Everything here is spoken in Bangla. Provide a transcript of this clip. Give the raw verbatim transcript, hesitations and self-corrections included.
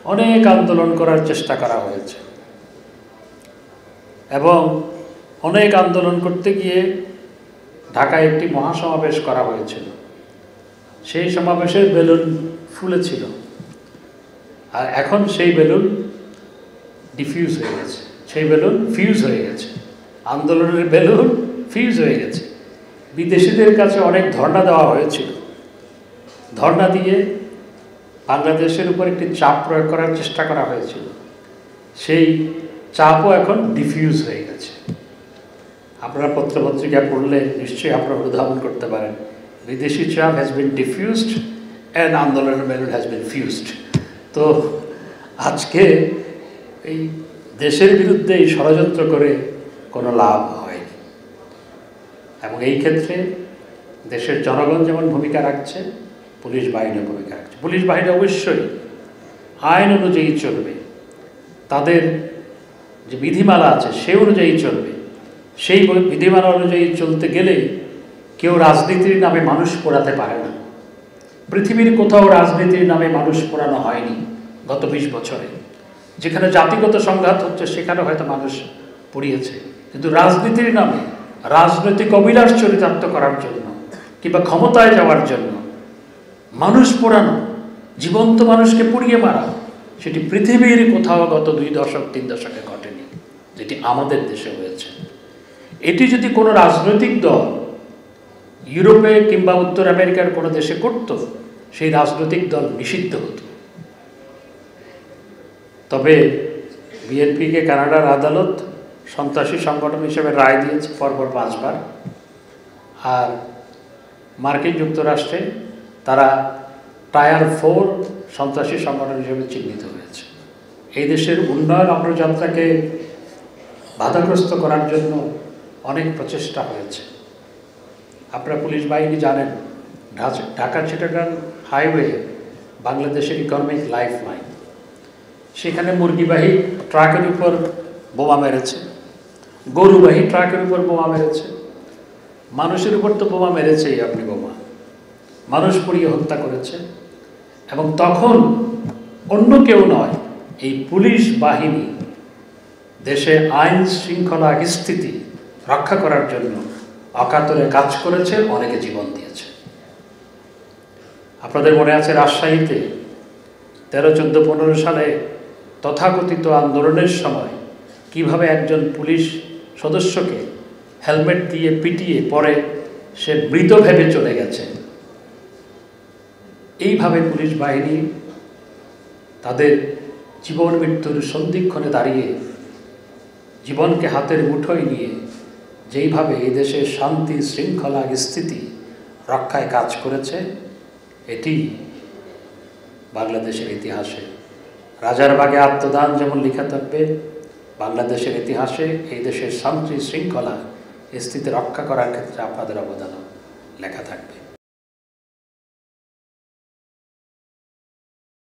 অনেক আন্দোলন করার চেষ্টা করা হয়েছে এবং অনেক আন্দোলন করতে গিয়ে ঢাকায় একটি মহাসমাবেশ করা হয়েছিল। সেই সমাবেশের বেলুন ফুলেছিল, আর এখন সেই বেলুন ডিফিউজ হয়ে গেছে, সেই বেলুন ফিউজ হয়ে গেছে, আন্দোলনের বেলুন ফিউজ হয়ে গেছে। বিদেশিদের কাছে অনেক ধর্ণা দেওয়া হয়েছিল, ধর্ণা দিয়ে বাংলাদেশের উপর একটি চাপ প্রয়োগ করার চেষ্টা করা হয়েছিল, সেই চাপও এখন ডিফিউজ হয়ে গেছে। আপনারা পত্রপত্রিকা পড়লে নিশ্চয়ই আপনারা অনুধাবন করতে পারেন, বিদেশি চাপ হ্যাজ বিন ডিফিউজড অ্যান্ড আন্দোলনের বেলুন হ্যাজ বিন ফিউজড। তো আজকে এই দেশের বিরুদ্ধে এই ষড়যন্ত্র করে কোনো লাভ হয়নি, এবং এই ক্ষেত্রে দেশের জনগণ যেমন ভূমিকা রাখছে, পুলিশ বাহিনীও ভূমিকা রাখছে। পুলিশ বাহিনী অবশ্যই আইন অনুযায়ী চলবে, তাদের যে বিধিমালা আছে সে অনুযায়ী চলবে। সেই বিধিমালা অনুযায়ী চলতে গেলে কেউ রাজনীতির নামে মানুষ পোড়াতে পারে না। পৃথিবীর কোথাও রাজনীতির নামে মানুষ পোড়ানো হয়নি গত বিশ বছরে। যেখানে জাতিগত সংঘাত হচ্ছে সেখানে হয়তো মানুষ পুড়িয়েছে, কিন্তু রাজনীতির নামে রাজনৈতিক অভিলাষ চরিতার্থ করার জন্য কিংবা ক্ষমতায় যাওয়ার জন্য মানুষ পোড়ানো, জীবন্ত মানুষকে পুড়িয়ে মারা, সেটি পৃথিবীর কোথাও গত দুই দশক তিন দশকে ঘটেনি, যেটি আমাদের দেশে হয়েছে। এটি যদি কোনো রাজনৈতিক দল ইউরোপে কিংবা উত্তর আমেরিকার কোনো দেশে করত, সেই রাজনৈতিক দল নিষিদ্ধ হতো। তবে বিএনপিকে কানাডার আদালত সন্ত্রাসী সংগঠন হিসেবে রায় দিয়েছে পরপর পাঁচবার, আর মার্কিন যুক্তরাষ্ট্রে তারা টায়ার ফোর সন্ত্রাসী সংগঠন হিসেবে চিহ্নিত হয়েছে। এই দেশের উন্নয়ন অগ্রযাত্রাকে বাধাগ্রস্ত করার জন্য অনেক প্রচেষ্টা হয়েছে। আপনারা পুলিশ বাহিনী জানেন, ঢাকা চিটাগাং হাইওয়ে বাংলাদেশের ইকোনমিক লাইফ লাইন। সেখানে মুরগিবাহী ট্রাকের উপর বোমা মেরেছে, গরুবাহী ট্রাকের উপর বোমা মেরেছে, মানুষের উপর তো বোমা মেরেছেই, আপনি বোমা মানুষ পুড়িয়ে হত্যা করেছে। এবং তখন অন্য কেউ নয়, এই পুলিশ বাহিনী দেশে আইন শৃঙ্খলা স্থিতি রক্ষা করার জন্য অকাতরে কাজ করেছে, অনেকে জীবন দিয়েছে। আপনাদের মনে আছে রাজশাহীতে তেরো চোদ্দো পনেরো সালে তথাকথিত আন্দোলনের সময় কিভাবে একজন পুলিশ সদস্যকে হেলমেট দিয়ে পিটিয়ে পরে সে মৃত ভেবে চলে গেছে। এইভাবে পুলিশ বাহিনী তাদের জীবন মৃত্যুর সন্ধিক্ষণে দাঁড়িয়ে জীবনকে হাতের মুঠোয় নিয়ে যেইভাবে এই দেশের শান্তি শৃঙ্খলা স্থিতি রক্ষায় কাজ করেছে, এটি বাংলাদেশের ইতিহাসে রাজার বাগে আত্মদান যেমন লেখা থাকবে, বাংলাদেশের ইতিহাসে এই দেশের শান্তি শৃঙ্খলা স্থিতি রক্ষা করার ক্ষেত্রে আপনাদের অবদান লেখা থাকবে।